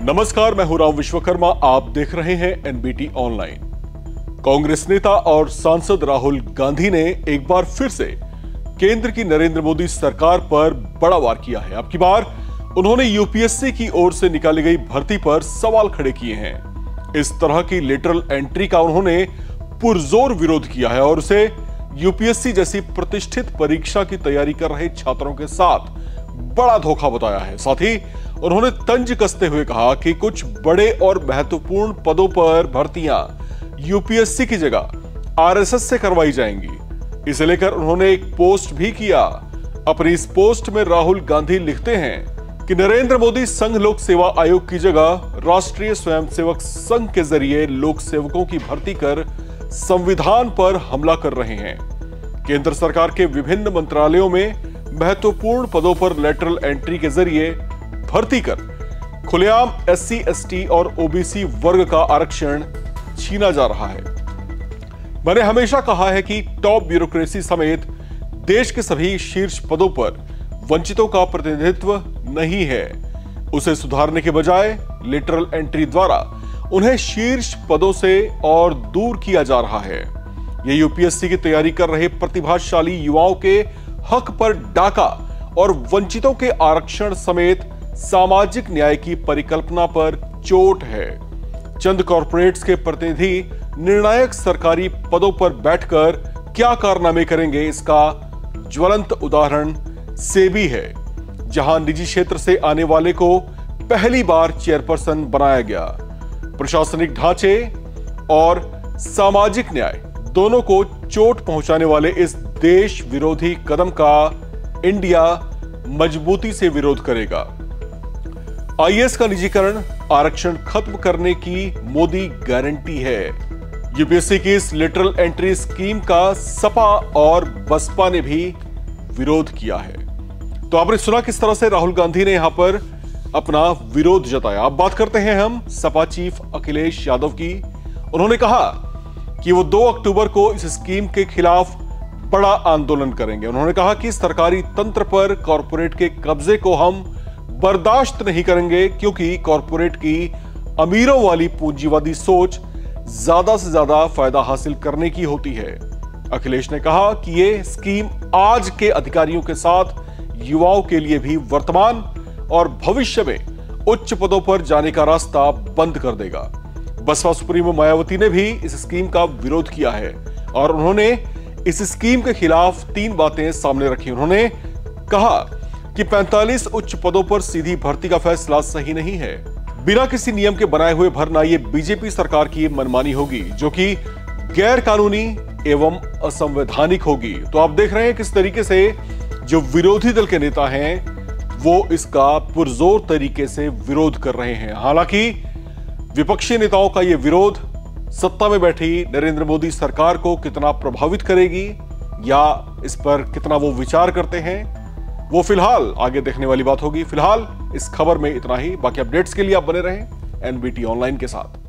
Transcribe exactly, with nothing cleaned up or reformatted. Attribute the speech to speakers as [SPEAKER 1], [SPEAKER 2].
[SPEAKER 1] नमस्कार, मैं हूं राम विश्वकर्मा। आप देख रहे हैं एनबीटी ऑनलाइन। कांग्रेस नेता और सांसद राहुल गांधी ने एक बार फिर से केंद्र की नरेंद्र मोदी सरकार पर बड़ा वार किया है। अब की बार उन्होंने यूपीएससी की ओर से निकाली गई भर्ती पर सवाल खड़े किए हैं। इस तरह की लेटरल एंट्री का उन्होंने पुरजोर विरोध किया है और उसे यूपीएससी जैसी प्रतिष्ठित परीक्षा की तैयारी कर रहे छात्रों के साथ बड़ा धोखा बताया है। साथ ही उन्होंने तंज कसते हुए कहा कि कुछ बड़े और महत्वपूर्ण पदों पर भर्तियां यूपीएससी की जगह आरएसएस से करवाई जाएंगी। इसे लेकर उन्होंने एक पोस्ट भी किया। अपनी इस पोस्ट में राहुल गांधी लिखते हैं कि नरेंद्र मोदी संघ लोक सेवा आयोग की जगह राष्ट्रीय स्वयंसेवक संघ के जरिए लोक सेवकों की भर्ती कर संविधान पर हमला कर रहे हैं। केंद्र सरकार के विभिन्न मंत्रालयों में महत्वपूर्ण पदों पर लेटरल एंट्री के जरिए भर्ती कर खुलेआम एससी, एसटी और ओबीसी वर्ग का आरक्षण छीना जा रहा है। मैंने हमेशा कहा है कि टॉप ब्यूरोक्रेसी समेत देश के सभी शीर्ष पदों पर वंचितों का प्रतिनिधित्व नहीं है। उसे सुधारने के बजाय लेटरल एंट्री द्वारा उन्हें शीर्ष पदों से और दूर किया जा रहा है। यह यूपीएससी की तैयारी कर रहे प्रतिभाशाली युवाओं के हक पर डाका और वंचितों के आरक्षण समेत सामाजिक न्याय की परिकल्पना पर चोट है। चंद कॉरपोरेट्स के प्रतिनिधि निर्णायक सरकारी पदों पर बैठकर क्या कारनामे करेंगे, इसका ज्वलंत उदाहरण सेबी है, जहां निजी क्षेत्र से आने वाले को पहली बार चेयरपर्सन बनाया गया। प्रशासनिक ढांचे और सामाजिक न्याय दोनों को चोट पहुंचाने वाले इस देश विरोधी कदम का इंडिया मजबूती से विरोध करेगा। आईएएस का निजीकरण आरक्षण खत्म करने की मोदी गारंटी है। यूपीएससी की इस लेटरल एंट्री स्कीम का सपा और बसपा ने भी विरोध किया है। तो आपने सुना किस तरह से राहुल गांधी ने यहां पर अपना विरोध जताया। अब बात करते हैं हम सपा चीफ अखिलेश यादव की। उन्होंने कहा कि वो दो अक्टूबर को इस स्कीम के खिलाफ बड़ा आंदोलन करेंगे। उन्होंने कहा कि सरकारी तंत्र पर कॉरपोरेट के कब्जे को हम बर्दाश्त नहीं करेंगे, क्योंकि कॉरपोरेट की अमीरों वाली पूंजीवादी सोच ज्यादा से ज्यादा फायदा हासिल करने की होती है। अखिलेश ने कहा कि यह स्कीम आज के अधिकारियों के साथ युवाओं के लिए भी वर्तमान और भविष्य में उच्च पदों पर जाने का रास्ता बंद कर देगा। बसपा सुप्रीमो मायावती ने भी इस स्कीम का विरोध किया है और उन्होंने इस स्कीम के खिलाफ तीन बातें सामने रखी। उन्होंने कहा कि पैंतालीस उच्च पदों पर सीधी भर्ती का फैसला सही नहीं है। बिना किसी नियम के बनाए हुए भरना यह बीजेपी सरकार की मनमानी होगी, जो कि गैर कानूनी एवं असंवैधानिक होगी। तो आप देख रहे हैं किस तरीके से जो विरोधी दल के नेता हैं वो इसका पुरजोर तरीके से विरोध कर रहे हैं। हालांकि विपक्षी नेताओं का यह विरोध सत्ता में बैठी नरेंद्र मोदी सरकार को कितना प्रभावित करेगी या इस पर कितना वो विचार करते हैं, वो फिलहाल आगे देखने वाली बात होगी। फिलहाल इस खबर में इतना ही। बाकी अपडेट्स के लिए आप बने रहें एनबीटी ऑनलाइन के साथ।